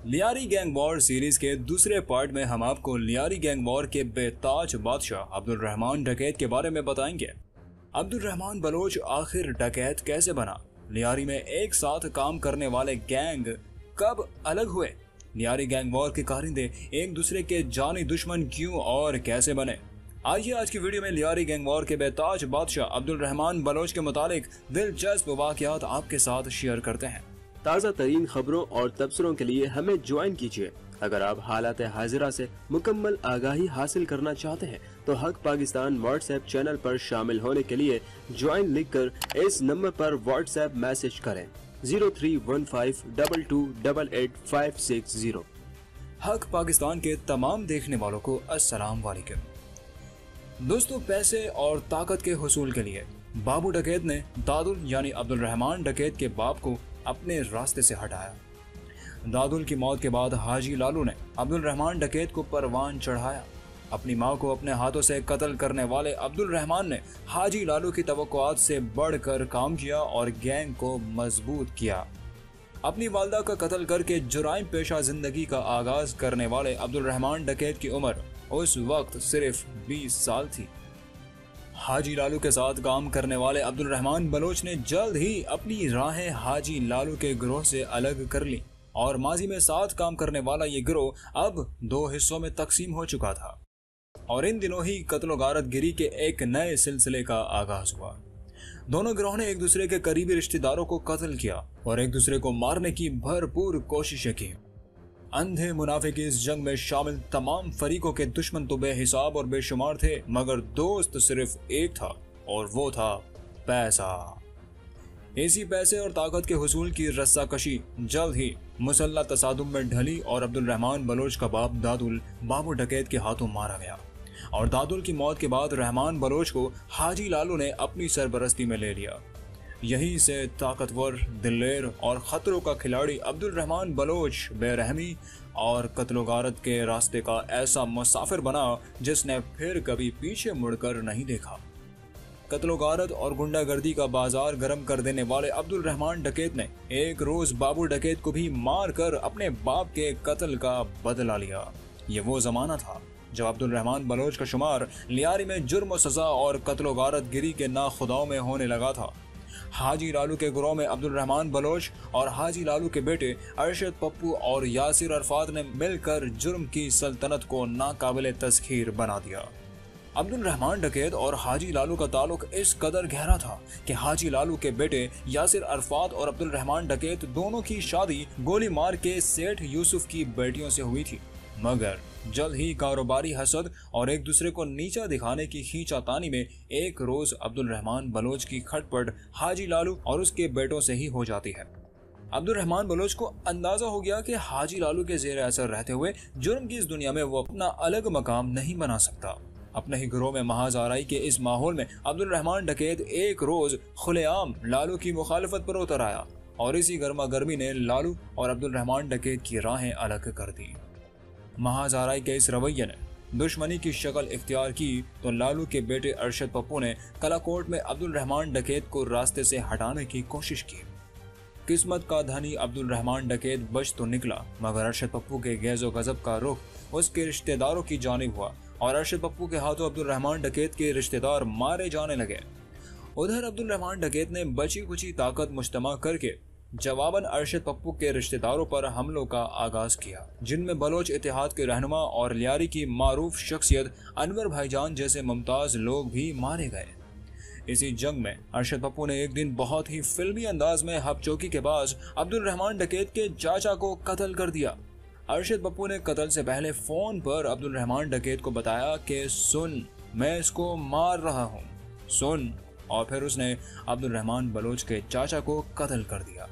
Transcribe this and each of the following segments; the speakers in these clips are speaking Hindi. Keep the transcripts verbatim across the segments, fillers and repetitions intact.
लियारी गैंग वॉर सीरीज के दूसरे पार्ट में हम आपको लियारी गैंग वॉर के बेताज बादशाह अब्दुल रहमान डकैत के बारे में बताएंगे। अब्दुल रहमान बलोच आखिर डकैत कैसे बना, लियारी में एक साथ काम करने वाले गैंग कब अलग हुए, लियारी गैंग वॉर के कारिंदे एक दूसरे के जानी दुश्मन क्यों और कैसे बने। आइए आज की वीडियो में लियारी गैंग वॉर के बेताज बादशाह अब्दुल रहमान बलोच के मुतालिक दिलचस्प वाकयात आपके साथ शेयर करते हैं। ताज़ा तरीन खबरों और तबसरों के लिए हमें ज्वाइन कीजिए। अगर आप हालात हाजिरा से मुकम्मल आगाही हासिल करना चाहते हैं तो हक पाकिस्तान व्हाट्सएप चैनल पर शामिल होने के लिए ज्वाइन लिखकर इस नंबर पर व्हाट्सएप मैसेज करें zero three one five double two double eight five six zero. हक पाकिस्तान के तमाम देखने वालों को अस्सलाम वालेकुम। दोस्तों, पैसे और ताकत के हुसूल के लिए बाबू डकैत ने दादुल यानी अब्दुल रहमान डकैत के बाप को अपने रास्ते से हटाया। दादुल की मौत के बाद हाजी लालू ने अब्दुल रहमान डकैत को परवान चढ़ाया। अपनी मां को अपने हाथों से कत्ल करने वाले अब्दुल रहमान ने हाजी लालू की तवक्कुआत से बढ़कर काम किया और गैंग को मजबूत किया। अपनी वालदा का कत्ल करके जुराइम पेशा जिंदगी का आगाज करने वाले अब्दुल रहमान डकैत की उम्र उस वक्त सिर्फ बीस साल थी। हाजी लालू के साथ काम करने वाले अब्दुल रहमान बलोच ने जल्द ही अपनी राहें हाजी लालू के गिरोह से अलग कर ली और माजी में साथ काम करने वाला ये गिरोह अब दो हिस्सों में तकसीम हो चुका था और इन दिनों ही कत्लो गारत गिरी के एक नए सिलसिले का आगाज हुआ। दोनों गिरोह ने एक दूसरे के करीबी रिश्तेदारों को कत्ल किया और एक दूसरे को मारने की भरपूर कोशिशें की। अंधे मुनाफे की इस जंग में शामिल तमाम फरीकों के दुश्मन तो बेहिसाब और बेशुमार थे, मगर दोस्त सिर्फ एक था और वो था पैसा। इसी पैसे और ताकत के हुसूल की रस्साकशी जल्द ही मुसल्ला तसादुम में ढली और अब्दुल रहमान बलोच का बाप दादुल बाबू डकैत के हाथों मारा गया और दादुल की मौत के बाद रहमान बलोच को हाजी लालू ने अपनी सरपरस्ती में ले लिया। यहीं से ताकतवर, दिलेर और खतरों का खिलाड़ी अब्दुल रहमान बलोच बेरहमी और कत्लो-गारत के रास्ते का ऐसा मुसाफिर बना जिसने फिर कभी पीछे मुड़कर नहीं देखा। कत्लो-गारत और गुंडागर्दी का बाजार गर्म कर देने वाले अब्दुल रहमान डकैत ने एक रोज बाबू डकैत को भी मार कर अपने बाप के कत्ल का बदला लिया। ये वो जमाना था जब अब्दुल रहमान बलोच का शुमार लियारी में जुर्म और सजा और कत्लो-गारत गिरी के नाखुदाओं में होने लगा था। हाजी लालू के गिरोह में अब्दुल रहमान बलोच और हाजी लालू के बेटे अरशद पप्पू और यासिर अरफात ने मिलकर जुर्म की सल्तनत को नाकाबिले तस्खीर बना दिया। अब्दुल रहमान डकैत और हाजी लालू का ताल्लुक इस कदर गहरा था कि हाजी लालू के बेटे यासिर अरफात और अब्दुल रहमान डकैत दोनों की शादी गोली मार के सेठ यूसुफ की बेटियों से हुई थी, मगर जल्द ही कारोबारी हसद और एक दूसरे को नीचा दिखाने की खींचातानी में एक रोज अब्दुल रहमान बलोच की खटपट हाजी लालू और उसके बेटों से ही हो जाती है। अब्दुल रहमान बलोच को अंदाजा हो गया कि हाजी लालू के जेर असर रहते हुए जुर्म की इस दुनिया में वो अपना अलग मकाम नहीं बना सकता। अपने ही गिरोह में महाज आराई के इस माहौल में अब्दुल रहमान डकैत एक रोज खुलेआम लालू की मुखालफत पर उतर आया और इसी गर्मा गर्मी ने लालू और अब्दुल रहमान डकैत की राहें अलग कर दी। महाज आराई के इस रवैये ने दुश्मनी की शक्ल इख्तियार की तो लालू के बेटे अरशद पप्पू ने कलाकोट में अब्दुल रहमान डकैत को रास्ते से हटाने की कोशिश की। किस्मत का धनी अब्दुल रहमान डकैत बच तो निकला, मगर अरशद पप्पू के गैज़ो गजब का रुख उसके रिश्तेदारों की जानिब हुआ और अरशद पप्पू के हाथों अब्दुल रहमान डकैत के रिश्तेदार मारे जाने लगे। उधर अब्दुल रहमान डकैत ने बची कुची ताकत मुश्तमा करके जवाबन अरशद पप्पू के रिश्तेदारों पर हमलों का आगाज किया, जिनमें बलोच इतिहाद के रहनुमा और लियारी की मारूफ शख्सियत अनवर भाईजान जैसे मुमताज लोग भी मारे गए। इसी जंग में अरशद पप्पू ने एक दिन बहुत ही फिल्मी अंदाज में हपचौकी के बाज अब्दुल रहमान डकैत के चाचा को कत्ल कर दिया। अरशद पप्पू ने कत्ल से पहले फोन पर अब्दुल रहमान डकैत को बताया कि सुन, मैं इसको मार रहा हूँ, सुन, और फिर उसने अब्दुल रहमान बलोच के चाचा को कत्ल कर दिया।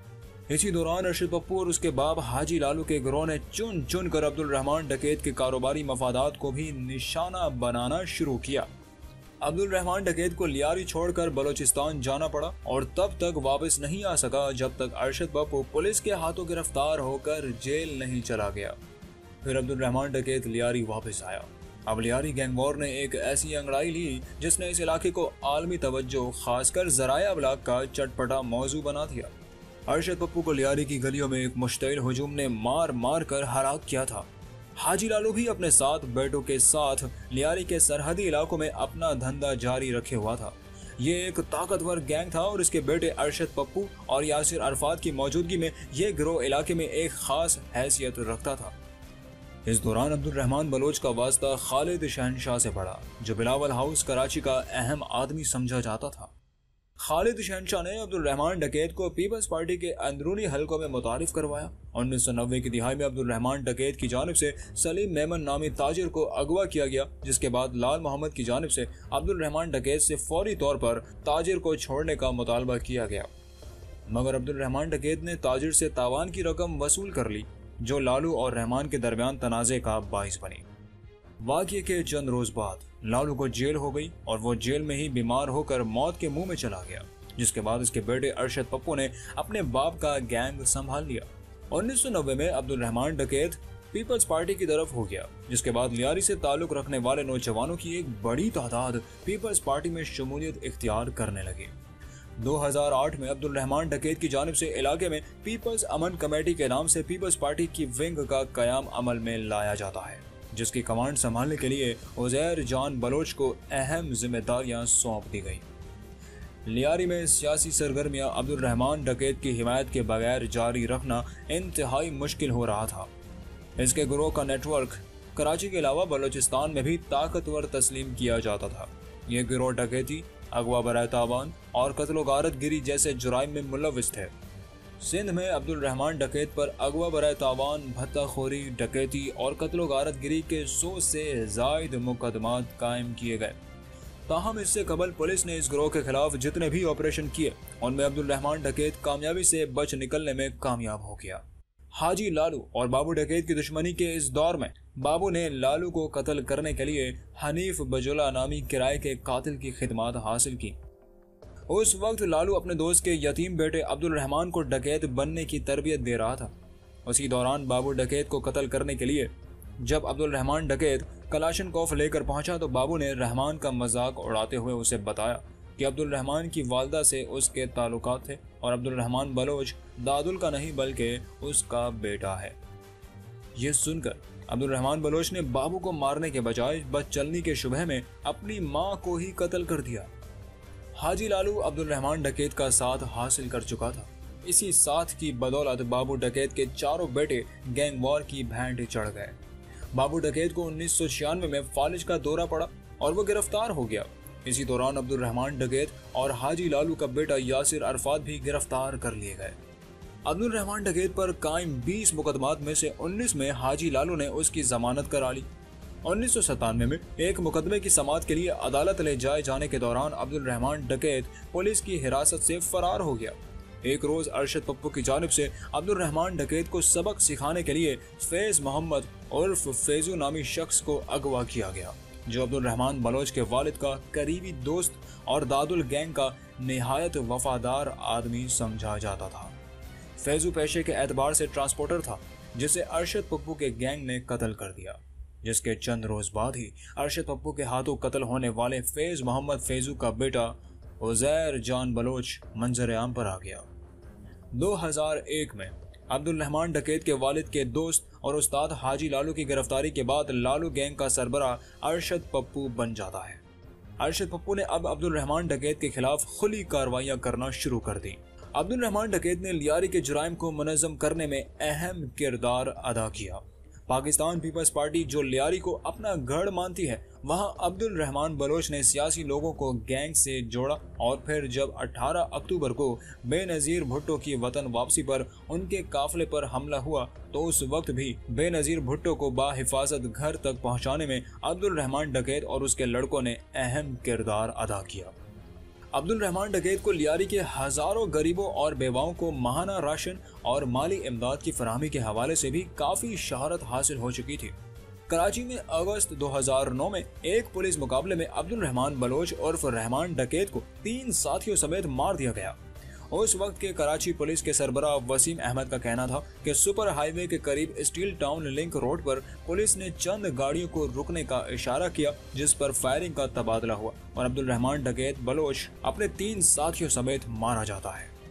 इसी दौरान अरशद पप्पू और उसके बाप हाजी लालू के गिरोह ने चुन चुन कर अब्दुल रहमान डकैत के कारोबारी मफादात को भी निशाना बनाना शुरू किया। अब्दुल रहमान डकैत को लियारी छोड़कर बलोचिस्तान जाना पड़ा और तब तक वापस नहीं आ सका जब तक अरशद पप्पू पुलिस के हाथों गिरफ्तार होकर जेल नहीं चला गया। फिर अब्दुल रहमान डकैत लियारी वापस आया। अब लियारी गैंग वॉर ने एक ऐसी अंगड़ाई ली जिसने इस इलाके को आलमी तवज्जो खासकर ज़राए अबलाग का चटपटा मौजू बना दिया। अरशद पप्पू को लियारी की गलियों में एक मुश्तइल हुजूम ने मार मार कर हलाक किया था। हाजी लालू भी अपने सात बेटों के साथ लियारी के सरहदी इलाकों में अपना धंधा जारी रखे हुआ था। ये एक ताकतवर गैंग था और इसके बेटे अरशद पप्पू और यासिर अरफात की मौजूदगी में यह गिरोह इलाके में एक खास हैसियत रखता था। इस दौरान अब्दुल रहमान बलोच का वास्ता खालिद शहनशाह से पड़ा, जो बिलावल हाउस कराची का अहम आदमी समझा जाता था। खालिद शहनशाह ने अब्दुल रहमान डकैत को पीपल्स पार्टी के अंदरूनी हलकों में मुतारिफ करवाया। उन्नीस सौ नब्बे की दिहाई में अब्दुल रहमान डकैत की जानिब से सलीम मेमन नामी ताजिर को अगवा किया गया, जिसके बाद लाल मोहम्मद की जानिब से अब्दुल रहमान डकैत से फौरी तौर पर ताजिर को छोड़ने का मुतालबा किया गया, मगर अब्दुल रहमान डकैत ने ताजिर से तावान की रकम वसूल कर ली, जो लालू और रहमान के दरमियान तनाज़े का बाइस बनी। वाक़ये के चंद रोज बाद लालू को जेल हो गई और वो जेल में ही बीमार होकर मौत के मुंह में चला गया, जिसके बाद इसके बेटे अरशद पप्पू ने अपने बाप का गैंग संभाल लिया। उन्नीस सौ नब्बे में अब्दुल रहमान डकैत पीपल्स पार्टी की तरफ हो गया, जिसके बाद लियारी से ताल्लुक रखने वाले नौजवानों की एक बड़ी तादाद पीपल्स पार्टी में शमूलियत इख्तियार करने लगी। दो हज़ार आठ में अब्दुल रहमान डकैत की जानिब से इलाके में पीपल्स अमन कमेटी के नाम से पीपल्स पार्टी की विंग का कयाम अमल में लाया जाता है, जिसकी कमांड संभालने के लिए उज़ैर जान बलोच को अहम जिम्मेदारियां सौंप दी गई। लियारी में सियासी सरगर्मियां अब्दुल रहमान डकैत की हिमायत के बगैर जारी रखना इंतहाई मुश्किल हो रहा था। इसके गिरोह का नेटवर्क कराची के अलावा बलोचिस्तान में भी ताकतवर तस्लीम किया जाता था। यह गिरोह डकैती, अगवा बराए तावान और कत्ल गारत गिरी जैसे जुराइम में मुलविस थे। सिंध में अब्दुल रहमान डकैत पर अगवा बराए तावान, भत्ताखोरी, डकैती और कत्ल गारत गिरी के सौ से जायद मुकदमात कायम किए गए। ताहम इससे कबल पुलिस ने इस गिरोह के खिलाफ जितने भी ऑपरेशन किए, उनमें अब्दुल रहमान डकैत कामयाबी से बच निकलने में कामयाब हो गया। हाजी लालू और बाबू डकैत की दुश्मनी के इस दौर में बाबू ने लालू को कत्ल करने के लिए हनीफ बजुला नामी किराए के कातिल की खिदमत हासिल की। उस वक्त लालू अपने दोस्त के यतीम बेटे अब्दुल रहमान को डकैत बनने की तरबियत दे रहा था। उसी दौरान बाबू डकैत को कत्ल करने के लिए जब अब्दुल रहमान डकैत कलाशनकोफ लेकर पहुंचा तो बाबू ने रहमान का मजाक उड़ाते हुए उसे बताया कि अब्दुल रहमान की वालदा से उसके ताल्लुकात थे और अब्दुल रहमान बलोच दादुल का नहीं बल्कि उसका बेटा है। ये सुनकर अब्दुल रहमान बलोच ने बाबू को मारने के बजाय बस चलनी के शुबह में अपनी मां को ही कत्ल कर दिया। हाजी लालू अब्दुल रहमान डकैत का साथ हासिल कर चुका था। इसी साथ की बदौलत बाबू डकैत के चारों बेटे गैंग वॉर की भेंट चढ़ गए। बाबू डकैत को उन्नीस सौ छियानवे में फालिज का दौरा पड़ा और वो गिरफ्तार हो गया। इसी दौरान अब्दुल रहमान डकैत और हाजी लालू का बेटा यासिर अरफात भी गिरफ्तार कर लिए गए। अब्दुल रहमान डकैत पर कायम बीस मुकदमात में से उन्नीस में हाजी लालू ने उसकी जमानत करा ली। उन्नीस सौ सतानवे में एक मुकदमे की समाअत के लिए अदालत ले जाए जाने के दौरान अब्दुल रहमान डकैत पुलिस की हिरासत से फरार हो गया। एक रोज अरशद पप्पू की जानिब से अब्दुल रहमान डकैत को सबक सिखाने के लिए फैज मोहम्मद उर्फ फैजू नामी शख्स को अगवा किया गया, जो अब्दुल रहमान बलोच के वालिद का करीबी दोस्त और दादुल गैंग का निहायत वफादार आदमी समझा जाता था। फैजू पेशे के एतबार से ट्रांसपोर्टर था, जिसे अरशद पप्पू के गैंग ने कत्ल कर दिया, जिसके चंद रोज बाद ही अरशद पप्पू के हाथों कत्ल होने वाले फैज मोहम्मद फैजू का बेटा उज़ैर जान बलोच मंजर आम पर आ गया। दो हज़ार एक में अब्दुल रहमान डकैत के वालिद के दोस्त और उस्ताद हाजी लालू की गिरफ्तारी के बाद लालू गैंग का सरबरा अरशद पप्पू बन जाता है। अरशद पप्पू ने अब अब्दुल रहमान डकैत के खिलाफ खुली कार्रवाइयां करना शुरू कर दी। अब्दुल रहमान डकैत ने लियारी के जुराइम को मुनज़्ज़म करने में अहम किरदार अदा किया। पाकिस्तान पीपल्स पार्टी जो लियारी को अपना गढ़ मानती है, वहां अब्दुल रहमान बलोच ने सियासी लोगों को गैंग से जोड़ा और फिर जब अठारह अक्टूबर को बेनज़ीर भुट्टो की वतन वापसी पर उनके काफिले पर हमला हुआ तो उस वक्त भी बेनज़ीर भुट्टो को बाहिफाजत घर तक पहुंचाने में अब्दुल रहमान डकैत और उसके लड़कों ने अहम किरदार अदा किया। अब्दुल रहमान डकैत को लियारी के हजारों गरीबों और बेवाओं को माहाना राशन और माली इमदाद की फराहमी के हवाले से भी काफी शहरत हासिल हो चुकी थी। कराची में अगस्त दो हज़ार नौ में एक पुलिस मुकाबले में अब्दुल रहमान बलोच उर्फ रहमान डकैत को तीन साथियों समेत मार दिया गया। उस वक्त के कराची पुलिस के सरबराह वसीम अहमद का कहना था कि सुपर हाईवे के करीब स्टील टाउन लिंक रोड पर पुलिस ने चंद गाड़ियों को रुकने का इशारा किया, जिस पर फायरिंग का तबादला हुआ और अब्दुल रहमान डकैत बलोच अपने तीन साथियों समेत मारा जाता है।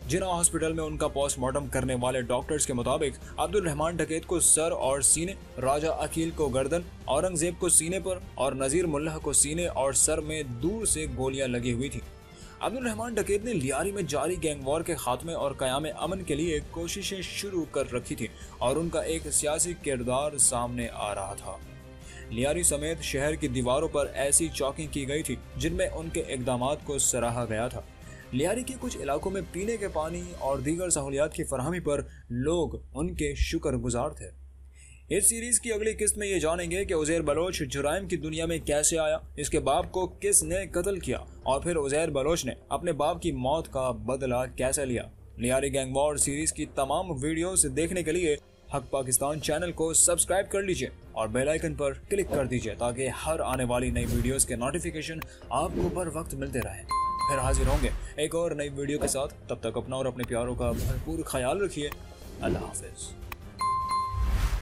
जिना हॉस्पिटल में उनका पोस्टमार्टम करने वाले डॉक्टर्स के मुताबिक अब्दुल रहमान डकैत को सर और सीने, राजा अकील को गर्दन, औरंगजेब को सीने पर और नजीर मुल्लाह को सीने और सर में दूर से गोलियां लगी हुई थी। अब्दुल रहमान डकैत ने लियारी में जारी गैंग वॉर के खात्मे और कयाम अमन के लिए कोशिशें शुरू कर रखी थी और उनका एक सियासी किरदार सामने आ रहा था। लियारी समेत शहर की दीवारों पर ऐसी चौकिंग की गई थी जिनमें उनके इकदामात को सराहा गया था। लियारी के कुछ इलाकों में पीने के पानी और दीगर सहूलियात की फरहमी पर लोग उनके शुक्रगुजार थे। इस सीरीज की अगली किस्त में ये जानेंगे कि उज़ैर बलोच जुराइम की दुनिया में कैसे आया, इसके बाप को किसने कत्ल किया और फिर उज़ैर बलोच ने अपने बाप की मौत का बदला कैसे लिया। लियारी गैंग वॉर सीरीज की तमाम वीडियोस देखने के लिए हक पाकिस्तान चैनल को सब्सक्राइब कर लीजिए और बेल आइकन पर क्लिक कर दीजिए ताकि हर आने वाली नई वीडियोस के नोटिफिकेशन आपको बर वक्त मिलते रहे। फिर हाजिर होंगे एक और नई वीडियो के साथ। तब तक अपना और अपने प्यारों का भरपूर ख्याल रखिए। अल्लाह हाफिज।